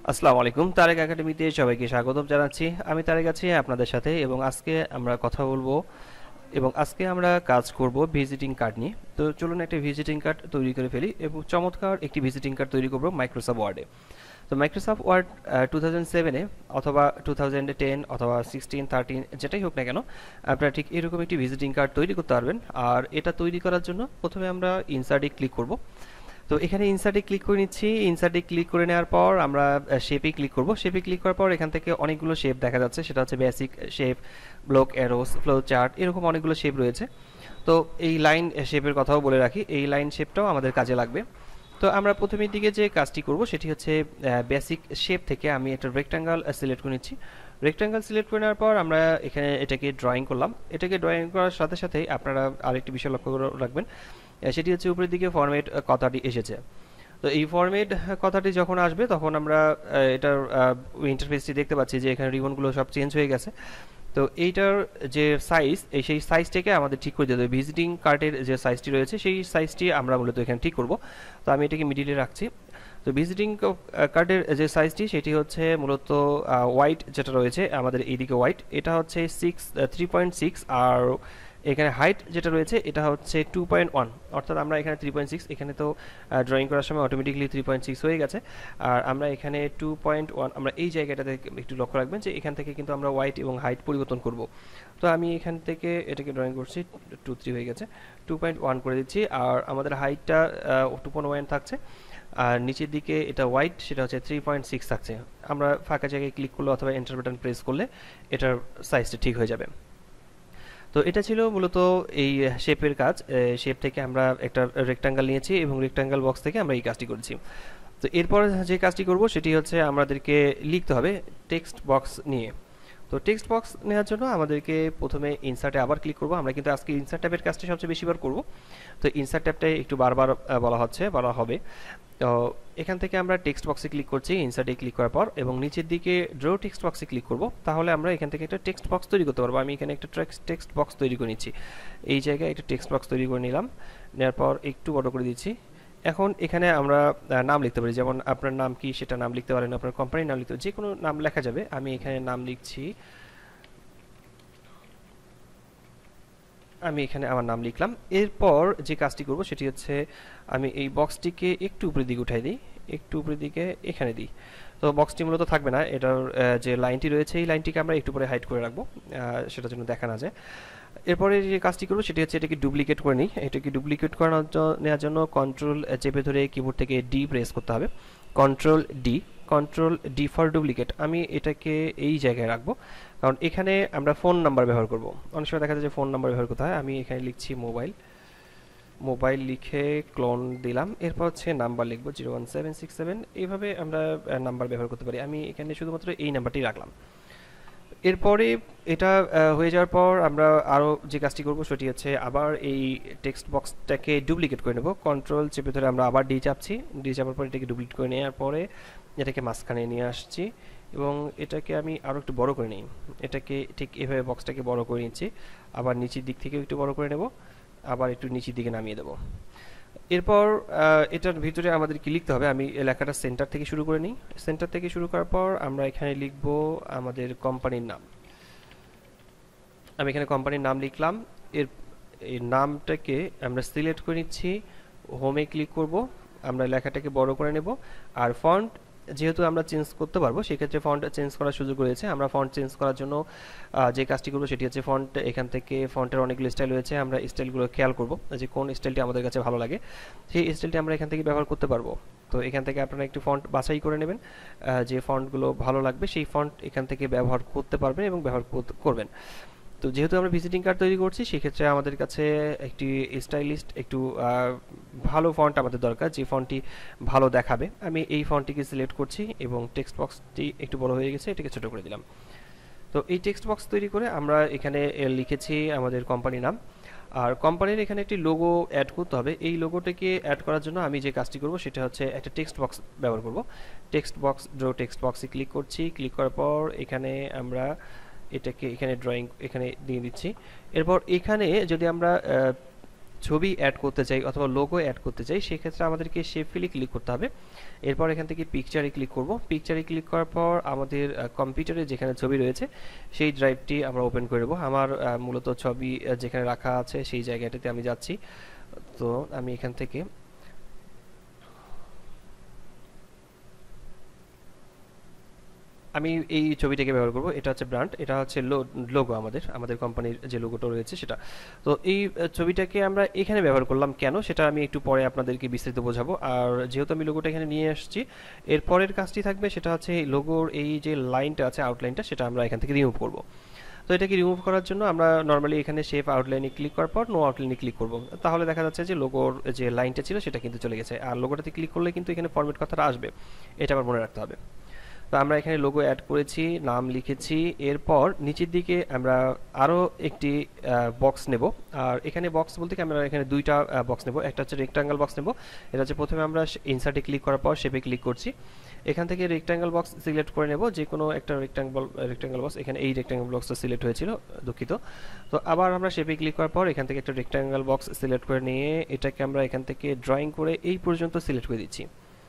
আসসালামু আলাইকুম, তারেক একাডেমিতে সবাইকে স্বাগতম জানাচ্ছি। আমি তারেক আছি আপনাদের সাথে এবং আজকে আমরা কথা বলবো এবং আজকে আমরা কাজ করব ভিজিটিং কার্ড নিয়ে। তো চলুন একটা ভিজিটিং কার্ড তৈরি করে ফেলি এবং চমৎকার একটি ভিজিটিং কার্ড তৈরি করব মাইক্রোসফট ওয়ার্ডে। তো মাইক্রোসফট ওয়ার্ড 2007-এ অথবা 2010 অথবা 16-13 যেটাই হোক না কেন, আপনারা ঠিক এরকম একটি ভিজিটিং কার্ড তৈরি করতে পারবেন। আর এটা তৈরি করার জন্য প্রথমে আমরা ইনসার্টে ক্লিক করব। তো এখানে ইনসার্টে ক্লিক করে নিচ্ছি। ইনসার্টে ক্লিক করে নেওয়ার পর আমরা শেপে ক্লিক করব। শেপে ক্লিক করার পর এখান থেকে অনেকগুলো শেপ দেখা যাচ্ছে, সেটা হচ্ছে basic shape, block arrows, flow chart, এরকম অনেকগুলো শেপ রয়েছে। তো এই লাইন শেপের কথাও বলে রাখি, এই লাইন শেপটাও আমাদের কাজে লাগবে। তো আমরা প্রথমের দিকে যে কাজটি করব সেটি হচ্ছে বেসিক শেপ থেকে আমি একটা রেক্ট্যাঙ্গল সিলেক্ট করে নিচ্ছি। রেক্ট্যাঙ্গল সিলেক্ট করে নেওয়ার পর আমরা এখানে এটাকে ড্রয়িং করলাম। এটাকে ড্রয়িং করার সাথে সাথেই আপনারা আরেকটি বিষয় লক্ষ্য করে রাখবেন, সেটি হচ্ছে উপরের দিকে ফরম্যাট কথাটি এসেছে। তো এই ফরম্যাট কথাটি যখন আসবে তখন আমরা এটার ইন্টারফেসটি দেখতে পাচ্ছি যে এখানে রিবনগুলো সব চেঞ্জ হয়ে গেছে। তো এইটার যে সাইজ, সেই সাইজটাকে আমাদের ঠিক করে দিতে হবে। ভিজিটিং কার্ডের যে সাইজটি রয়েছে সেই সাইজটি আমরা মূলত এখানে ঠিক করব। তো আমি এটাকে মিডিলে রাখছি। তো ভিজিটিং কার্ডের যে সাইজটি সেটি হচ্ছে মূলত হোয়াইট যেটা রয়েছে আমাদের এইদিকে হোয়াইট, এটা হচ্ছে 3.6, আর এখানে হাইট যেটা রয়েছে এটা হচ্ছে 2.1, অর্থাৎ আমরা এখানে 3.6, এখানে তো ড্রয়িং করার সময় অটোমেটিকলি 3.6 হয়ে গেছে। আর আমরা এখানে 2.1, আমরা এই জায়গাটাতে একটু লক্ষ্য রাখবেন যে এখান থেকে কিন্তু আমরা হোয়াইট এবং হাইট পরিবর্তন করব। তো আমি এখান থেকে এটাকে ড্রয়িং করছি, 2.3 হয়ে গেছে, 2.1 করে দিচ্ছি। আর আমাদের হাইটটা 2.1 থাকছে, আর নিচের দিকে এটা হোয়াইট, সেটা হচ্ছে 3.6 থাকছে। আমরা ফাঁকা জায়গায় ক্লিক করলে অথবা এন্টার বাটন প্রেস করলে এটার সাইজটা ঠিক হয়ে যাবে। তো এটা ছিল মূলত এই শেপের কাজ। শেপ থেকে আমরা একটা রেক্ট্যাঙ্গেল নিয়েছি এবং রেক্ট্যাঙ্গেল বক্স থেকে আমরা এই কাজটি করেছি। তো এরপর যে কাজটি করব সেটি হচ্ছে আমাদেরকে লিখতে হবে টেক্সট বক্স নিয়ে। তো টেক্সট বক্স নেওয়ার জন্য আমাদেরকে প্রথমে ইনসার্টে আবার ক্লিক করব। আমরা কিন্তু আজকে ইনসার্ট ট্যাবের কাজটা সবচেয়ে বেশিবার করব। তো ইনসার্ট ট্যাবটাই একটু বারবার বলা হবে। তো এখান থেকে আমরা টেক্সট বক্সে ক্লিক করছি, ইনসার্টে ক্লিক করার পর, এবং নিচের দিকে ড্র টেক্সট বক্সে ক্লিক করব। তাহলে আমরা এখান থেকে একটা টেক্সট বক্স তৈরি করতে পারবো। আমি এখানে একটা টেক্সট বক্স তৈরি করে নিচ্ছি। এই জায়গায় একটা টেক্সট বক্স তৈরি করে নিলাম, নেওয়ার পর একটু বড় করে দিচ্ছি। এখন এখানে আমরা নাম লিখতে পারি, যেমন আপনার নাম কি সেটা নাম লিখতে পারেন, আপনার কোম্পানির নাম লিখতে, যে কোনো নাম লেখা যাবে। আমি এখানে নাম লিখছি, আমি এখানে আমার নাম লিখলাম। এরপর যে কাজটি করব সেটি হচ্ছে আমি এই বক্সটিকে একটু উপরের দিকে উঠাই দিই, একটু উপরের দিকে এখানে দিই। তো বক্সটি মূলত থাকবে না, এটার যে লাইনটি রয়েছে এই লাইনটিকে আমরা একটু পরে হাইড করে রাখবো, সেটার জন্য দেখা না যায়। এরপরে যে কাজটি করবো সেটি হচ্ছে এটাকে ডুপ্লিকেট করে নিই। এটাকে ডুপ্লিকেট করানোর নেওয়ার জন্য কন্ট্রোল চেপে ধরে কিবোর্ড থেকে ডি প্রেস করতে হবে। Control D, control D for duplicate. আমি এটাকে এই জায়গায় রাখবো, কারণ এখানে আমরা ফোন নাম্বার ব্যবহার করব। অনেক সময় দেখা যায় যে ফোন নাম্বার ব্যবহার করতে হয়। আমি এখানে লিখছি মোবাইল, মোবাইল লিখে ক্লোন দিলাম। এরপর হচ্ছে নাম্বার লিখবো 01767। এইভাবে আমরা নাম্বার ব্যবহার করতে পারি। আমি এখানে শুধুমাত্র এই নাম্বারটি রাখলাম। এরপরে এটা হয়ে যাওয়ার পর আমরা আরও যে কাজটি করব সেটি হচ্ছে আবার এই টেক্সট বক্সটাকে ডুপ্লিকেট করে নেব। কন্ট্রোল চেপে ধরে আমরা আবার ডি চাপছি, ডি চাপার পর এটাকে ডুপ্লিকেট করে নেওয়ার পরে এটাকে মাঝখানে নিয়ে আসছি এবং এটাকে আমি আরও একটু বড় করে নিই। এটাকে ঠিক এভাবে বক্সটাকে বড় করে নিচ্ছি, আবার নিচের দিক থেকে একটু বড় করে নেব, আবার একটু নিচের দিকে নামিয়ে দেবো। এরপর এটার ভিতরে আমাদের কি লিখতে হবে, আমি লেখাটা সেন্টার থেকে শুরু করে নিই। সেন্টার থেকে শুরু করার পর আমরা এখানে লিখব আমাদের কোম্পানির নাম। আমি এখানে কোম্পানির নাম লিখলাম। এর এই নামটাকে আমরা সিলেক্ট করে নিচ্ছি, হোমে ক্লিক করব, আমরা লেখাটাকে বড় করে নেব। আর ফন্ট যেহেতু আমরা চেঞ্জ করতে পারবো সেক্ষেত্রে ফন্ট চেঞ্জ করার সুযোগ রয়েছে। আমরা ফন্ট চেঞ্জ করার জন্য যে কাজটি করবো সেটি হচ্ছে ফন্ট, এখান থেকে ফন্টের অনেকগুলো স্টাইল রয়েছে, আমরা স্টাইলগুলো খেয়াল করব যে কোন স্টাইলটি আমাদের কাছে ভালো লাগে, সেই স্টাইলটি আমরা এখান থেকে ব্যবহার করতে পারবো। তো এখান থেকে আপনারা একটু ফন্ট বাছাই করে নেবেন, যে ফন্টগুলো ভালো লাগবে সেই ফন্ট এখান থেকে ব্যবহার করতে পারবেন এবং ব্যবহার করবেন। তো যেহেতু আমরা ভিজিটিং কার্ড তৈরি করছি সেক্ষেত্রে আমাদের কাছে একটি স্টাইলিস্ট একটু ভালো ফন্ট আমাদের দরকার, যে ফন্টটি ভালো দেখাবে। আমি এই ফন্টটিকে সিলেক্ট করছি এবং টেক্সট বক্সটি একটু বড় হয়ে গেছে, এটাকে ছোট করে দিলাম। তো এই টেক্সট বক্স তৈরি করে আমরা এখানে লিখেছি আমাদের কোম্পানির নাম। আর কোম্পানির এখানে একটি লোগো অ্যাড করতে হবে। এই লোগোটাকে অ্যাড করার জন্য আমি যে কাজটি করব সেটা হচ্ছে একটা টেক্সট বক্স ব্যবহার করব। টেক্সট বক্স, ড্র টেক্সট বক্সে ক্লিক করছি। ক্লিক করার পর এখানে আমরা এটাকে এখানে ড্রয়িং এখানে দিয়ে দিচ্ছি। এরপর এখানে যদি আমরা ছবি অ্যাড করতে চাই অথবা লোগো অ্যাড করতে চাই, সেক্ষেত্রে আমাদেরকে শেপ ফিলে ক্লিক করতে হবে। এরপর এখান থেকে পিকচারে ক্লিক করব। পিকচারে ক্লিক করার পর আমাদের কম্পিউটারে যেখানে ছবি রয়েছে সেই ড্রাইভটি আমরা ওপেন করে দেবো। আমার মূলত ছবি যেখানে রাখা আছে সেই জায়গাটাতে আমি যাচ্ছি। তো আমি এখান থেকে আমি এই ছবিটাকে ব্যবহার করব। এটা হচ্ছে ব্র্যান্ড, এটা হচ্ছে লোগো, আমাদের কোম্পানির যে লোগোটা রয়েছে সেটা। তো এই ছবিটাকে আমরা এখানে ব্যবহার করলাম কেন সেটা আমি একটু পরে আপনাদেরকে বিস্তারিত বোঝাবো। আর যেহেতু আমি লোগোটা এখানে নিয়ে আসছি, এর পরের কাজটি থাকবে সেটা হচ্ছে এই লোগোর এই যে লাইনটা আছে, আউটলাইনটা, সেটা আমরা এখান থেকে রিমুভ করব। তো এটাকে রিমুভ করার জন্য আমরা নর্মালি এখানে শেপ আউটলাইনে ক্লিক করার পর নো আউটলাইনে ক্লিক করব। তাহলে দেখা যাচ্ছে যে লোগোর যে লাইনটা ছিল সেটা কিন্তু চলে গেছে। আর লোগোটাতে ক্লিক করলে কিন্তু এখানে ফরম্যাট কথাটা আসবে, এটা আবার মনে রাখতে হবে। তো আমরা এখানে লোগো অ্যাড করেছি, নাম লিখেছি। এরপর নিচের দিকে আমরা আরও একটি বক্স নেব। আর এখানে বক্স বলতে কি আমরা এখানে দুইটা বক্স নেব। একটা হচ্ছে রেক্টাঙ্গেল বক্স নেব। এটা হচ্ছে প্রথমে আমরা ইনসার্টে ক্লিক করার পর শেপে ক্লিক করছি। এখান থেকে রেক্টাঙ্গেল বক্স সিলেক্ট করে নেব, যে কোনো একটা রেক্টাঙ্গেল বক্স। এখানে এই রেক্টাঙ্গেল বক্সটা সিলেক্ট হয়েছিল, দুঃখিত। তো আবার আমরা শেপে ক্লিক করার পর এখান থেকে একটা রেক্টাঙ্গেল বক্স সিলেক্ট করে নিয়ে এটাকে আমরা এখান থেকে ড্রয়িং করে এই পর্যন্ত সিলেক্ট করে দিচ্ছি।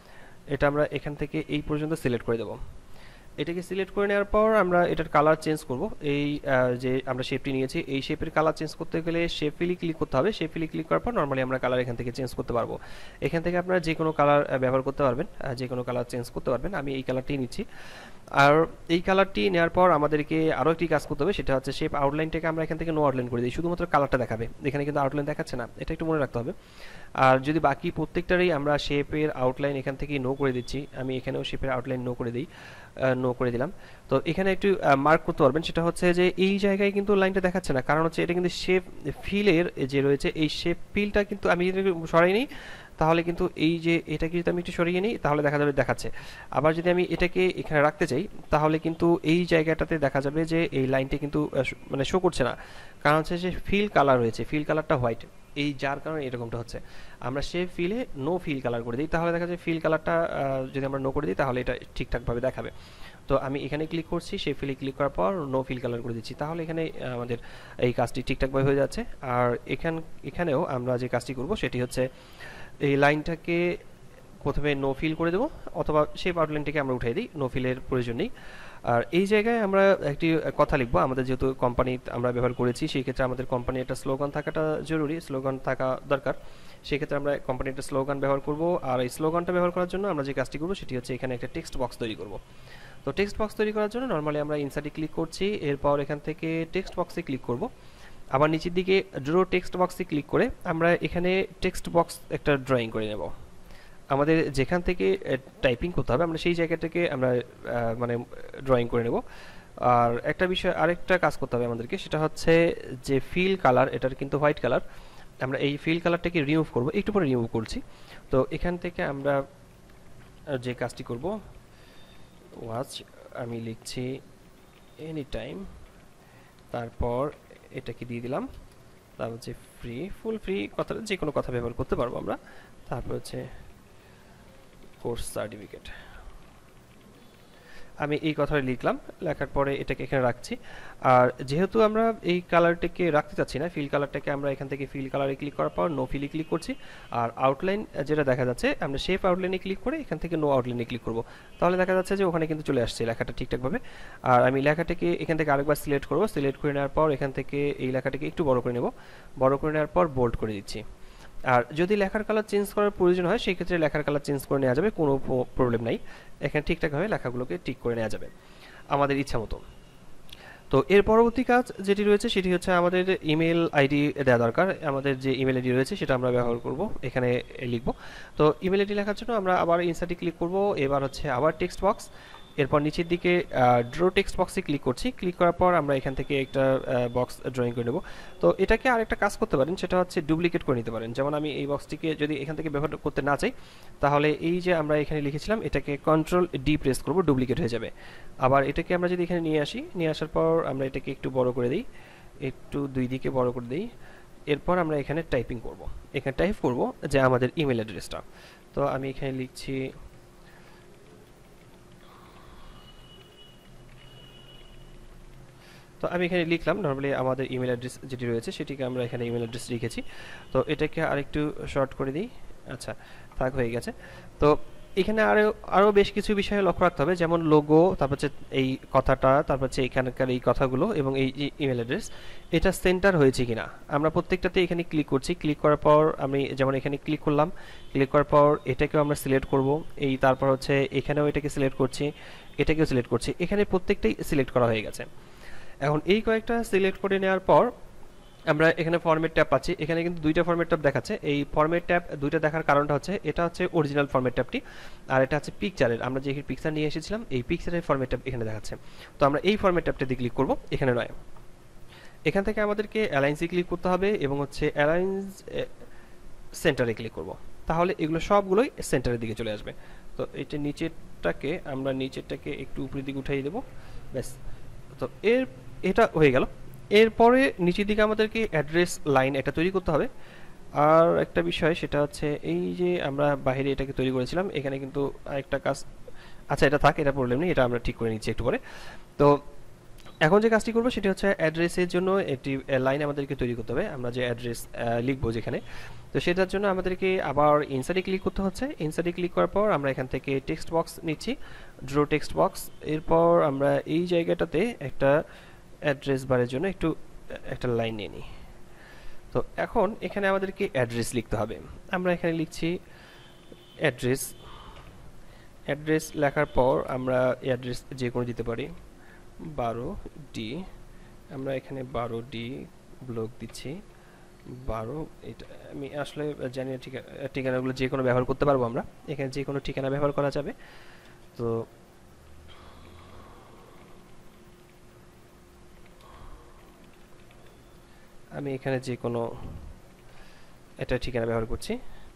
এটা আমরা এখান থেকে এই পর্যন্ত সিলেক্ট করে দেবো। এটাকে সিলেক্ট করে নেওয়ার পর আমরা এটার কালার চেঞ্জ করব। এই যে আমরা শেপটি নিয়েছি, এই শেপের কালার চেঞ্জ করতে গেলে শেপ ফিলে ক্লিক করতে হবে। শেপ ফিলে ক্লিক করার পর নর্মালি আমরা কালার এখান থেকে চেঞ্জ করতে পারবো। এখান থেকে আপনারা যে কোনো কালার ব্যবহার করতে পারবেন, যে কোনো কালার চেঞ্জ করতে পারবেন। আমি এই কালারটি নিচ্ছি। আর এই কালারটি নেওয়ার পর আমাদেরকে আরও একটি কাজ করতে হবে, সেটা হচ্ছে শেপ আউটলাইনটাকে আমরা এখান থেকে নো আউটলাইন করে দিই, শুধুমাত্র কালারটা দেখাবে, এখানে কিন্তু আউটলাইন দেখাচ্ছে না, এটা একটু মনে রাখতে হবে। আর যদি বাকি প্রত্যেকটারই আমরা শেপের আউটলাইন এখান থেকে নো করে দিচ্ছি, আমি এখানেও শেপের আউটলাইন নো করে দিই, নো করে দিলাম। তো এখানে একটু মার্ক করতে পারবেন, সেটা হচ্ছে যে এই জায়গায় কিন্তু লাইনটা দেখাচ্ছে না, কারণ হচ্ছে এটা কিন্তু শেপ ফিলের যে রয়েছে এই শেপ ফিলটা কিন্তু আমি যদি সরাই নিই তাহলে কিন্তু এই যে এটাকে যদি আমি একটু সরিয়ে নিই তাহলে দেখা যাবে দেখাচ্ছে। আবার যদি আমি এটাকে এখানে রাখতে চাই তাহলে কিন্তু এই জায়গাটাতে দেখা যাবে যে এই লাইনটা কিন্তু মানে শো করছে না, কারণ হচ্ছে যে ফিল কালার রয়েছে, ফিল কালারটা হোয়াইট, এই যার কারণে এরকমটা হচ্ছে। আমরা সে ফিলে নো ফিল কালার করে দিই, তাহলে দেখা যায় ফিল কালারটা যদি আমরা নো করে দিই তাহলে এটা ঠিকঠাকভাবে দেখাবে। তো আমি এখানে ক্লিক করছি, সে ফিলে ক্লিক করার পর নো ফিল কালার করে দিচ্ছি, তাহলে এখানে আমাদের এই কাজটি ঠিকঠাকভাবে হয়ে যাচ্ছে। আর এখানেও আমরা যে কাজটি করব সেটি হচ্ছে এই লাইনটাকে প্রথমে নো ফিল করে দেবো, অথবা শেপ আউটলাইনটাকে আমরা উঠিয়ে দিই, নো ফিলের প্রয়োজন নেই। আর এই জায়গায় আমরা একটি কথা লিখবো, আমাদের যেহেতু কোম্পানি আমরা ব্যবহার করেছি সেই ক্ষেত্রে আমাদের কোম্পানির একটা স্লোগান থাকাটা জরুরি, স্লোগান থাকা দরকার। সেক্ষেত্রে আমরা কোম্পানির একটা স্লোগান ব্যবহার করব। আর এই স্লোগানটা ব্যবহার করার জন্য আমরা যে কাজটি করবো সেটি হচ্ছে এখানে একটা টেক্সট বক্স তৈরি করব। তো টেক্সট বক্স তৈরি করার জন্য নর্মালি আমরা ইনসার্টে ক্লিক করছি, এরপর এখান থেকে টেক্সট বক্সে ক্লিক করব। আবার নিচের দিকে ড্র টেক্সট বক্সে ক্লিক করে আমরা এখানে টেক্সট বক্স একটা ড্রয়িং করে নেব। আমাদের যেখান থেকে টাইপিং করতে হবে আমরা সেই জায়গাটাকে আমরা মানে ড্রয়িং করে নেব। আর একটা বিষয়, আরেকটা কাজ করতে হবে আমাদেরকে, সেটা হচ্ছে যে ফিল কালার, এটার কিন্তু হোয়াইট কালার, আমরা এই ফিল কালারটাকে রিমুভ করব, একটু পরে রিমুভ করছি। তো এখান থেকে আমরা যে কাজটি করব, ওয়াচ, আমি লিখছি এনি টাইম, তারপর এটাকে দিয়ে দিলাম, তারপর হচ্ছে ফ্রি, ফুল ফ্রি কথাটা যে কোনো কথা ব্যবহার করতে পারবো আমরা। তারপর হচ্ছে কোর্স সার্টিফিকেট, আমি এই কথাটা লিখলাম, লেখার পরে এটাকে এখানে রাখছি। আর যেহেতু আমরা এই কালারটাকে রাখতে চাচ্ছি না, ফিল কালারটাকে আমরা এখান থেকে ফিল কালারে ক্লিক করার পর নো ফিলে ক্লিক করছি। আর আউটলাইন যেটা দেখা যাচ্ছে আমরা শেপ আউটলাইনে ক্লিক করে এখান থেকে নো আউটলাইনে ক্লিক করব, তাহলে দেখা যাচ্ছে যে ওখানে কিন্তু চলে আসছে লেখাটা ঠিকঠাকভাবে। আর আমি লেখাটাকে এখান থেকে আরেকবার সিলেক্ট করব, সিলেক্ট করে নেওয়ার পর এখান থেকে এই লেখাটাকে একটু বড় করে নেব, বড় করে নেওয়ার পর বোল্ড করে দিচ্ছি। আর যদি লেখার কালার চেঞ্জ করার প্রয়োজন হয় সেই ক্ষেত্রে লেখার কালার চেঞ্জ করে নেওয়া যাবে, কোনো প্রবলেম নাই, এখানে ঠিকঠাকভাবে লেখাগুলোকে ঠিক করে নেওয়া যাবে আমাদের ইচ্ছা মতো। তো এর পরবর্তী কাজ যেটি রয়েছে সেটি হচ্ছে আমাদের ইমেল আইডি দেওয়া দরকার। আমাদের যে ইমেল আইডি রয়েছে সেটা আমরা ব্যবহার করব, এখানে লিখব। তো ইমেল আইডি লেখার জন্য আমরা আবার ইনসার্টে ক্লিক করব, এবার হচ্ছে আবার টেক্সট বক্স, এরপর নিচের দিকে ড্র টেক্সট বক্সে ক্লিক করছি। ক্লিক করার পর আমরা এখান থেকে একটা বক্স ড্রয়িং করে নেব। তো এটাকে আরেকটা কাজ করতে পারেন, সেটা হচ্ছে ডুপ্লিকেট করে নিতে পারেন। যেমন আমি এই বক্সটিকে যদি এখান থেকে ব্যবহার করতে না চাই তাহলে এই যে আমরা এখানে লিখেছিলাম এটাকে কন্ট্রোল ডি প্রেস করব, ডুপ্লিকেট হয়ে যাবে। আবার এটাকে আমরা যদি এখানে নিয়ে আসি, নিয়ে আসার পর আমরা এটাকে একটু বড় করে দিই, একটু দুই দিকে বড় করে দিই। এরপর আমরা এখানে টাইপিং করব, এখানে টাইপ করব যে আমাদের ইমেল অ্যাড্রেসটা। তো আমি এখানে লিখছি তো আমি এখানে লিখলাম নর্মালি আমাদের ইমেল অ্যাড্রেস যেটি রয়েছে সেটিকে আমরা এখানে ইমেল অ্যাড্রেস লিখেছি। তো এটাকে আরেকটু শর্ট করে দিই। আচ্ছা, থাক, হয়ে গেছে। তো এখানে আরও বেশ কিছু বিষয়ে লক্ষ্য রাখতে হবে, যেমন লোগো, তারপর হচ্ছে এই কথাটা, তারপর হচ্ছে এখানকার এই কথাগুলো এবং এই যে ইমেল অ্যাড্রেস, এটা সেন্টার হয়েছে কিনা। আমরা প্রত্যেকটাতে এখানে ক্লিক করছি, ক্লিক করার পর আমি যেমন এখানে ক্লিক করলাম, ক্লিক করার পর এটাকেও আমরা সিলেক্ট করব, এই তারপর হচ্ছে এখানেও এটাকে সিলেক্ট করছি, এটাকেও সিলেক্ট করছি, এখানে প্রত্যেকটাই সিলেক্ট করা হয়ে গেছে। এখন এই কয়েকটা সিলেক্ট করে নেওয়ার পর আমরা এখানে ফরম্যাট ট্যাব পাচ্ছি। এখানে কিন্তু দুইটা ফরম্যাট ট্যাব দেখাচ্ছে। এই ফরম্যাট ট্যাব দুইটা দেখার কারণটা হচ্ছে এটা হচ্ছে অরিজিনাল ফরম্যাট ট্যাবটি, আর এটা হচ্ছে পিকচারের, আমরা যে পিকচার নিয়ে এসেছিলাম এই পিকচারের ফরম্যাট ট্যাব এখানে দেখাচ্ছে। তো আমরা এই ফরম্যাট ট্যাবটাতে ক্লিক করব, এখানে নয়। এখান থেকে আমাদেরকে অ্যালায়েন্সে ক্লিক করতে হবে এবং হচ্ছে অ্যালায়েন্স সেন্টারে ক্লিক করব, তাহলে এগুলো সবগুলোই সেন্টারের দিকে চলে আসবে। তো এটা নিচেরটাকে একটু উপরের দিকে উঠাই দেবো, ব্যাস। তো এটা হয়ে গেল। এরপরে নিচের দিকে আমাদেরকে অ্যাড্রেস লাইন এটা তৈরি করতে হবে। আর একটা বিষয় সেটা হচ্ছে এই যে আমরা বাইরে এটাকে তৈরি করেছিলাম, এখানে কিন্তু আরেকটা কাজ, আচ্ছা এটা থাক, এটা প্রবলেম নেই, এটা আমরা ঠিক করে নিচ্ছি একটু পরে। তো এখন যে কাজটি করবো সেটি হচ্ছে অ্যাড্রেসের জন্য একটি লাইন আমাদেরকে তৈরি করতে হবে। আমরা যে অ্যাড্রেস লিখবো যেখানে, তো সেটার জন্য আমাদেরকে আবার ইনসার্টে ক্লিক করতে হচ্ছে। ইনসার্টে ক্লিক করার পর আমরা এখান থেকে টেক্সট বক্স নিচ্ছি, ড্র টেক্সট বক্স। এরপর আমরা এই জায়গাটাতে একটা অ্যাড্রেস বারের জন্য একটা লাইন নিয়ে নিই। তো এখন এখানে আমাদেরকে অ্যাড্রেস লিখতে হবে। আমরা এখানে লিখছি অ্যাড্রেস। অ্যাড্রেস লেখার পর আমরা অ্যাড্রেস যে কোনো দিতে পারি, 12D। আমরা এখানে 12D ব্লক দিচ্ছি, 12। এটা আমি আসলে জানি না, ঠিকানাগুলো যে কোনো ব্যবহার করতে পারবো আমরা, এখানে যে কোনো ঠিকানা ব্যবহার করা যাবে। তো আমি এখানে যে কোনো একটা ঠিকানা ব্যবহার করছি,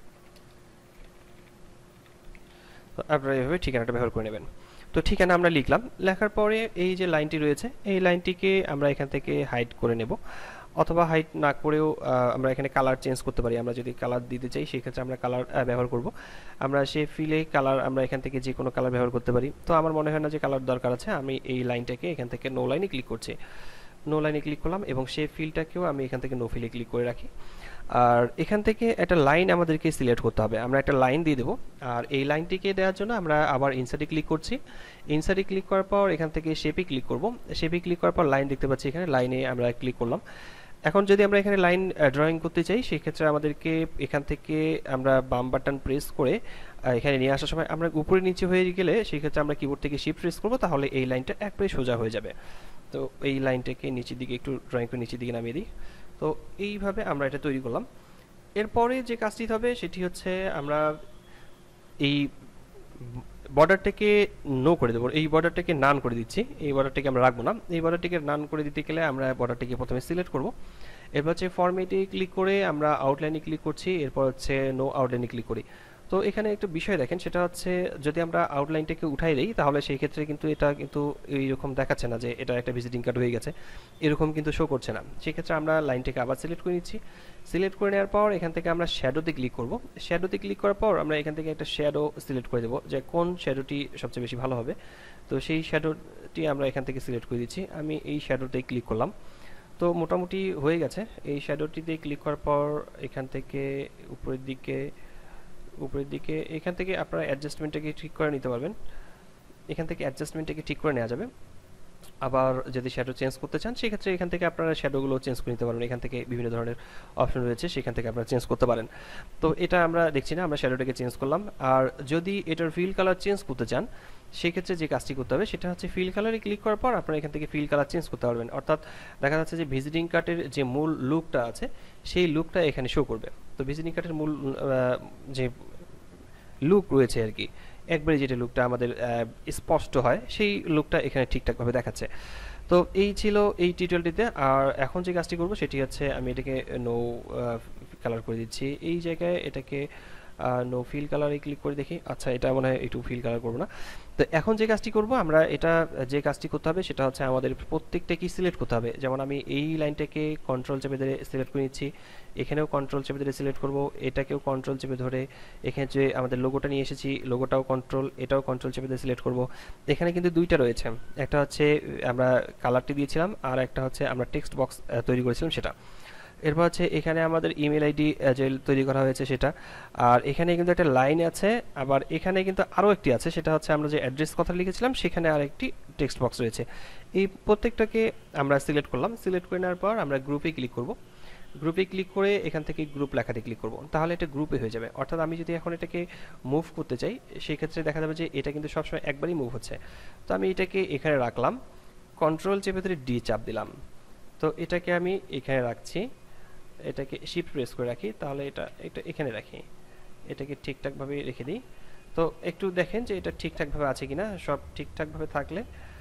তো আপনারা এভাবে ঠিকানাটা ব্যবহার করে নেবেন। তো ঠিকানা আমরা লিখলাম, লেখার পরে এই যে লাইনটি রয়েছে এই লাইনটিকে আমরা এখান থেকে হাইড করে নেব, অথবা হাইড না করেও আমরা এখানে কালার চেঞ্জ করতে পারি। আমরা যদি কালার দিতে চাই সেক্ষেত্রে আমরা কালার ব্যবহার করব। আমরা সে ফিলে কালার আমরা এখান থেকে যে কোনো কালার ব্যবহার করতে পারি। তো আমার মনে হয় না যে কালার দরকার আছে, আমি এই লাইনটাকে এখান থেকে নো লাইনে ক্লিক করছি, নো লাইনে ক্লিক করলাম এবং সেই ফিলটাকেও আমি এখান থেকে নো ফিলে ক্লিক করে রাখি। আর এখান থেকে একটা লাইন আমাদেরকে সিলেক্ট করতে হবে, আমরা একটা লাইন দিয়ে দেবো। আর এই লাইনটিকে দেওয়ার জন্য আমরা আবার ইনসার্টে ক্লিক করছি। ইনসার্টে ক্লিক করার পর এখান থেকে শেপে ক্লিক করব। শেপে ক্লিক করার পর লাইন দেখতে পাচ্ছি, এখানে লাইনে আমরা ক্লিক করলাম। এখন যদি আমরা এখানে লাইন ড্রয়িং করতে চাই সেক্ষেত্রে আমাদেরকে এখান থেকে আমরা বাম বাটন প্রেস করে এখানে নিয়ে আসার সময় আমরা উপরে নিচে হয়ে গেলে সেক্ষেত্রে আমরা কিবোর্ড থেকে শিফট প্রেস করবো, তাহলে এই লাইনটা একবারে সোজা হয়ে যাবে। তো এই লাইনটাকে নিচের দিকে একটু ড্রয়িং করে নিচের দিকে নামিয়ে দিই। তো এইভাবে আমরা এটা তৈরি করলাম। এরপরে যে কাজটি হবে সেটি হচ্ছে আমরা এই বর্ডারটাকে নো করে দেবো, এই বর্ডারটাকে নান করে দিচ্ছি, এই বর্ডারটাকে আমরা রাখবো না। এই বর্ডারটাকে নান করে দিতে গেলে আমরা বর্ডারটাকে প্রথমে সিলেক্ট করব, এরপর হচ্ছে ফরম্যাটে ক্লিক করে আমরা আউটলাইনে ক্লিক করছি, এরপর হচ্ছে নো আউটলাইনে ক্লিক করি। তো এখানে একটা বিষয় দেখেন, সেটা হচ্ছে যদি আমরা আউটলাইনটাকে উঠাই দিই তাহলে সেই ক্ষেত্রে কিন্তু এটা কিন্তু এইরকম দেখাচ্ছে না যে এটা একটা ভিজিটিং কার্ড হয়ে গেছে, এরকম কিন্তু শো করছে না। সেক্ষেত্রে আমরা লাইনটাকে আবার সিলেক্ট করে নিচ্ছি। সিলেক্ট করে নেওয়ার পর এখান থেকে আমরা শ্যাডোতে ক্লিক করব। শ্যাডোতে ক্লিক করার পর আমরা এখান থেকে একটা শ্যাডো সিলেক্ট করে দেবো, যে কোন শ্যাডোটি সবচেয়ে বেশি ভালো হবে। তো সেই শ্যাডোটি আমরা এখান থেকে সিলেক্ট করে দিচ্ছি। আমি এই শ্যাডোতে ক্লিক করলাম। তো মোটামুটি হয়ে গেছে। এই শ্যাডোটিতে ক্লিক করার পর এখান থেকে উপরের দিকে এখান থেকে আপনারা অ্যাডজাস্টমেন্টটাকে ঠিক করে নিতে পারবেন, এখান থেকে অ্যাডজাস্টমেন্টটাকে ঠিক করে নেওয়া যাবে। আবার যদি শ্যাডো চেঞ্জ করতে চান সেক্ষেত্রে এখান থেকে আপনারা শ্যাডোগুলো চেঞ্জ করে নিতে পারবেন, এখান থেকে বিভিন্ন ধরনের অপশন রয়েছে সেখান থেকে আপনারা চেঞ্জ করতে পারেন। তো এটা আমরা দেখছি না, আমরা শ্যাডোটাকে চেঞ্জ করলাম। আর যদি এটার ফিল কালার চেঞ্জ করতে চান সেক্ষেত্রে যে কাজটি করতে হবে সেটা হচ্ছে ফিল কালারে ক্লিক করার পর আপনারা এখান থেকে ফিল কালার চেঞ্জ করতে পারবেন, অর্থাৎ দেখা যাচ্ছে যে ভিজিটিং কার্ডের যে মূল লুকটা আছে সেই লুকটা এখানে শো করবে। তো ভিজিটিং কার্ডের মূল যে লুক রয়েছে আর কি, একবারে যেটা লুকটা আমাদের স্পষ্ট হয় সেই লুকটা এখানে ঠিকঠাকভাবে দেখাচ্ছে। তো এই ছিল এই টিউটোরিয়ালটিতে। আর এখন যে কাজটি করব সেটি হচ্ছে আমি এটাকে নো কালার করে দিচ্ছি, এই জায়গায় এটাকে নো ফিল কালারে ক্লিক করে দেখি। আচ্ছা, এটা মনে হয় একটু ফিল কালার করবো না। তো এখন যে কাজটি করব আমরা, এটা যে কাজটি করতে হবে সেটা হচ্ছে আমাদের প্রত্যেকটা কি সিলেক্ট করতে হবে। যেমন আমি এই লাইনটাকে কন্ট্রোল চেপে ধরে সিলেক্ট করে নিচ্ছি, এখানেও কন্ট্রোল চেপে ধরে সিলেক্ট করব, এটাকেও কন্ট্রোল চেপে ধরে, এখানে যে আমাদের লোগোটা নিয়ে এসেছি লোগোটাও কন্ট্রোল, এটাও কন্ট্রোল চেপে ধরে সিলেক্ট করব। এখানে কিন্তু দুইটা রয়েছে, একটা হচ্ছে আমরা কালারটি দিয়েছিলাম, আর একটা হচ্ছে আমরা টেক্সট বক্স তৈরি করেছিলাম সেটা। এরপর হচ্ছে এখানে আমাদের ইমেল আইডি যে তৈরি করা হয়েছে সেটা, আর এখানে কিন্তু একটা লাইন আছে, আবার এখানে কিন্তু আরও একটি আছে, সেটা হচ্ছে আমরা যে অ্যাড্রেস কথা লিখেছিলাম সেখানে আরেকটি টেক্সট বক্স রয়েছে। এই প্রত্যেকটাকে আমরা সিলেক্ট করলাম, সিলেক্ট করে নেওয়ার পর আমরা গ্রুপে ক্লিক করব। গ্রুপে ক্লিক করে এখান থেকে গ্রুপ লেখাতে ক্লিক করব, তাহলে এটা গ্রুপে হয়ে যাবে। অর্থাৎ আমি যদি এখন এটাকে মুভ করতে চাই সেই ক্ষেত্রে দেখা যাবে যে এটা কিন্তু সবসময় একবারই মুভ হচ্ছে। তো আমি এটাকে এখানে রাখলাম, কন্ট্রোল চেপে ধরে ডি চাপ দিলাম, তো এটাকে আমি এখানে রাখছি, এটাকে শিফট প্রেস করে রাখি, তাহলে এটা এটা এখানে রাখি, এটাকে ঠিকঠাকভাবে রেখে দিই। তো একটু দেখেন যে এটা ঠিকঠাকভাবে আছে কিনা, সব ঠিকঠাকভাবে থাকলে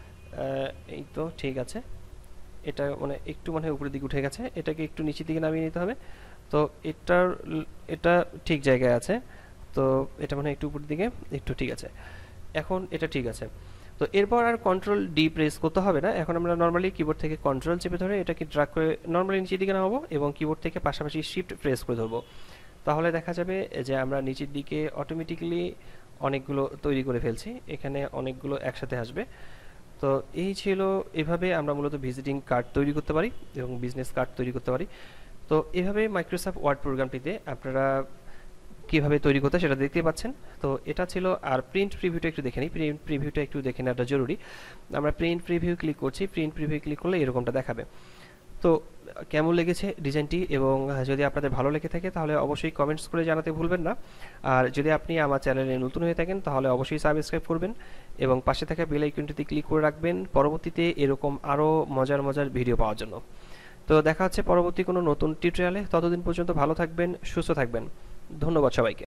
এই তো ঠিক আছে। এটা মানে একটু মনে হয় উপরের দিকে উঠে গেছে, এটাকে একটু নিচের দিকে নামিয়ে নিতে হবে। তো এটার এটা ঠিক জায়গায় আছে, তো এটা মনে হয় একটু উপরের দিকে, একটু ঠিক আছে, এখন এটা ঠিক আছে। তো এরপর আর কন্ট্রোল ডি প্রেস করতে হবে না, এখন আমরা নর্মালি কিবোর্ড থেকে কন্ট্রোল চেপে ধরে এটাকে ড্র্যাগ করে নর্মালি নিচের দিকে নামাবো এবং কিবোর্ড থেকে পাশাপাশি শিফট প্রেস করে ধরবো। তাহলে দেখা যাবে যে আমরা নিচের দিকে অটোমেটিক্যালি অনেকগুলো তৈরি করে ফেলছি, এখানে অনেকগুলো একসাথে আসবে। তো এই ছিল, এভাবে আমরা মূলত ভিজিটিং কার্ড তৈরি করতে পারি এবং বিজনেস কার্ড তৈরি করতে পারি। তো এভাবে মাইক্রোসফট ওয়ার্ড প্রোগ্রামটিতে আপনারা কিভাবে তৈরি করতে সেটা দেখতে পাচ্ছেন। তো এটা ছিল, আর প্রিন্ট প্রিভিউটা একটু দেখে নিই, প্রিন্ট প্রিভিউটা একটু দেখে নেওয়াটা জরুরি। আমরা প্রিন্ট প্রিভিউ ক্লিক করছি, প্রিন্ট প্রিভিউ ক্লিক করলে এরকমটা দেখাবে। তো কেমন লেগেছে ডিজাইনটি, এবং যদি আপনাদের ভালো লেগে থাকে তাহলে অবশ্যই কমেন্টস করে জানাতে ভুলবেন না। আর যদি আপনি আমার চ্যানেলে নতুন হয়ে থাকেন তাহলে অবশ্যই সাবস্ক্রাইব করবেন এবং পাশে থাকা বেল আইকনটিতে ক্লিক করে রাখবেন পরবর্তীতে এরকম আরও মজার মজার ভিডিও পাওয়ার জন্য। তো দেখা হচ্ছে পরবর্তী কোনো নতুন টিউটোরিয়ালে, ততদিন পর্যন্ত ভালো থাকবেন, সুস্থ থাকবেন। ধন্যবাদ সবাইকে।